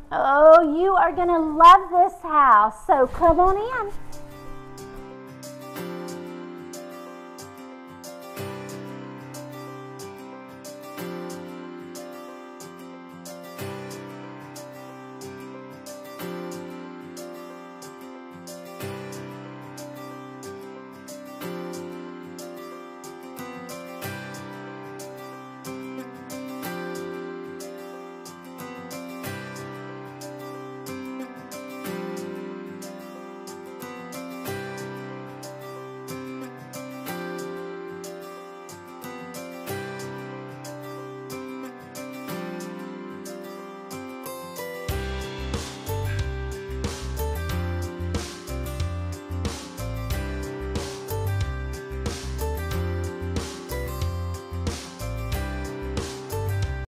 Oh, you are going to love this house. So come on in.